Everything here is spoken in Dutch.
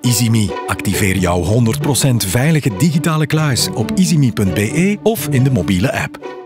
EasyMe. Activeer jouw 100% veilige digitale kluis op easyme.be of in de mobiele app.